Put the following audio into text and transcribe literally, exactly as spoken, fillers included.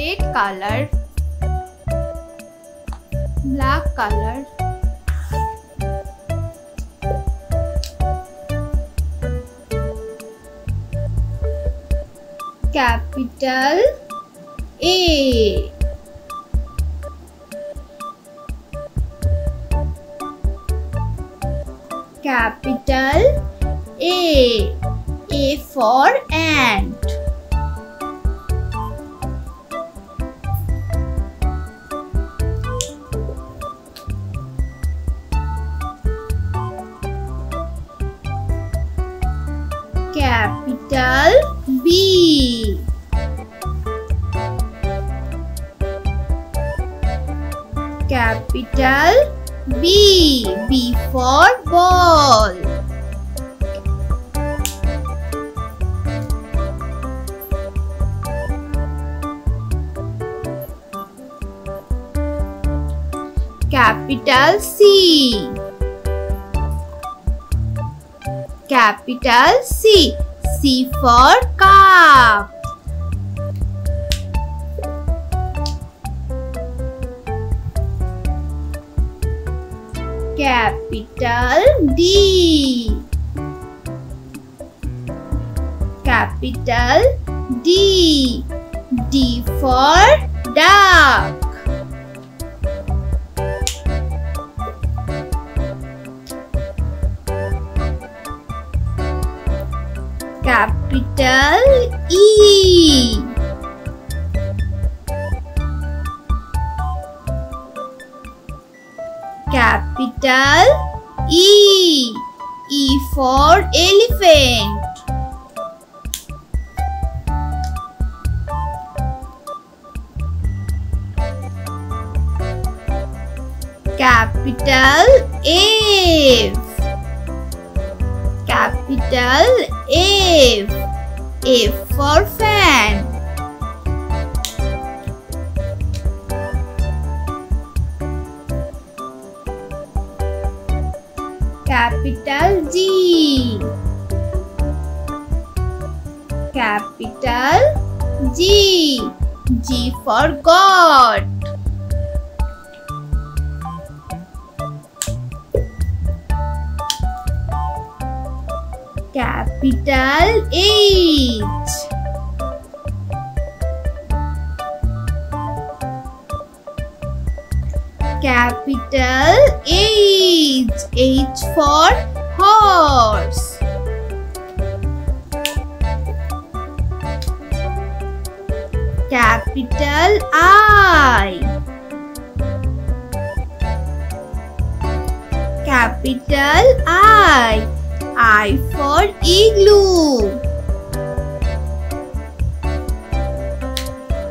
red color, black color, capital A, capital A, A for ant. Capital B, capital B, B for ball. Capital C, capital C, C for calf. Capital D, capital D, D for duck. Capital E, capital E, E for elephant. Capital F, capital F, F for fan. Capital G, capital G, G for God. Capital H, capital H, H for horse. Capital I, capital I, I for igloo.